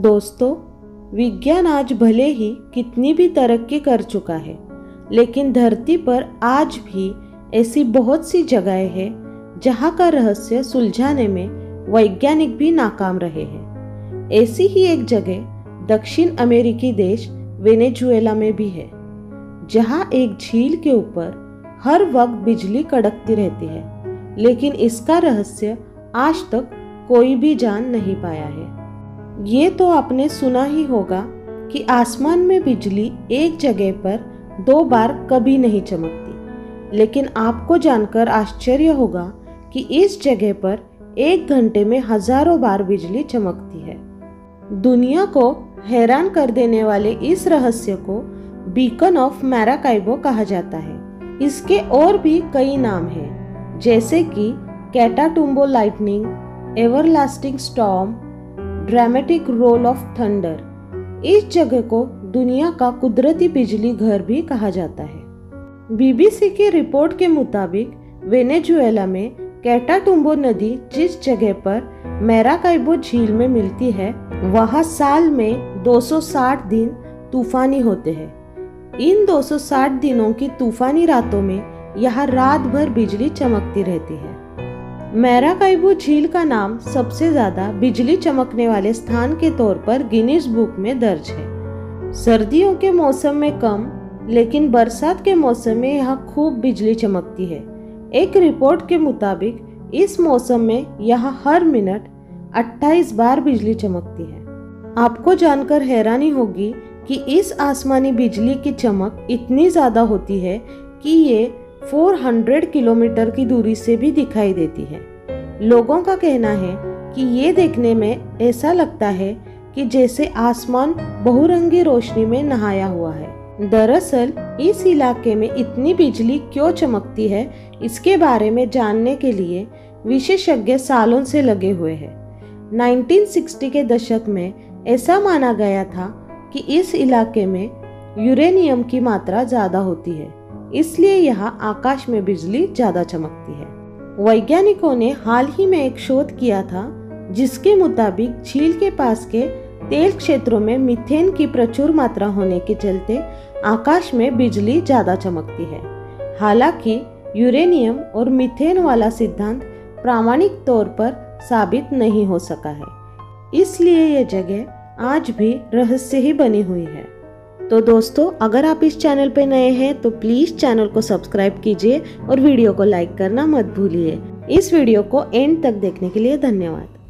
दोस्तों, विज्ञान आज भले ही कितनी भी तरक्की कर चुका है, लेकिन धरती पर आज भी ऐसी बहुत सी जगहें हैं जहां का रहस्य सुलझाने में वैज्ञानिक भी नाकाम रहे हैं। ऐसी ही एक जगह दक्षिण अमेरिकी देश वेनेजुएला में भी है, जहां एक झील के ऊपर हर वक्त बिजली कड़कती रहती है, लेकिन इसका रहस्य आज तक कोई भी जान नहीं पाया है। ये तो आपने सुना ही होगा कि आसमान में बिजली एक जगह पर 2 बार कभी नहीं चमकती, लेकिन आपको जानकर आश्चर्य होगा कि इस जगह पर 1 घंटे में हजारों बार बिजली चमकती है। दुनिया को हैरान कर देने वाले इस रहस्य को बीकन ऑफ मैराकाइबो कहा जाता है। इसके और भी कई नाम हैं, जैसे कि Catatumbo lightning, everlasting storm, dramatic roll of thunder. इस जगह को दुनिया का कुदरती बिजली घर भी कहा जाता है। बीबीसी की रिपोर्ट के मुताबिक वेनेजुएला में कैटाटुम्बो नदी जिस जगह पर मैराकाइबो झील में मिलती है, वहाँ साल में 260 दिन तूफानी होते हैं। इन 260 दिनों की तूफानी रातों में यहाँ रात भर बिजली चमकती रहती है। मैराकाइबो झील का नाम सबसे ज्यादा बिजली चमकने वाले स्थान के तौर पर गिनीज बुक में दर्ज है। सर्दियों के मौसम में कम, लेकिन बरसात के मौसम में यहाँ खूब बिजली चमकती है। एक रिपोर्ट के मुताबिक इस मौसम में यहाँ हर मिनट 28 बार बिजली चमकती है। आपको जानकर हैरानी होगी कि इस आसमानी बिजली की चमक इतनी ज्यादा होती है कि ये 400 किलोमीटर की दूरी से भी दिखाई देती है। लोगों का कहना है कि ये देखने में ऐसा लगता है कि जैसे आसमान बहुरंगी रोशनी में नहाया हुआ है। दरअसल इस इलाके में इतनी बिजली क्यों चमकती है, इसके बारे में जानने के लिए विशेषज्ञ सालों से लगे हुए हैं। 1960 के दशक में ऐसा माना गया था कि इस इलाके में यूरेनियम की मात्रा ज्यादा होती है, इसलिए यहाँ आकाश में बिजली ज्यादा चमकती है। वैज्ञानिकों ने हाल ही में एक शोध किया था, जिसके मुताबिक झील के पास के तेल क्षेत्रों में मीथेन की प्रचुर मात्रा होने के चलते आकाश में बिजली ज्यादा चमकती है। हालांकि यूरेनियम और मीथेन वाला सिद्धांत प्रामाणिक तौर पर साबित नहीं हो सका है, इसलिए यह जगह आज भी रहस्य ही बनी हुई है। तो दोस्तों, अगर आप इस चैनल पे नए हैं तो प्लीज चैनल को सब्सक्राइब कीजिए और वीडियो को लाइक करना मत भूलिए। इस वीडियो को एंड तक देखने के लिए धन्यवाद।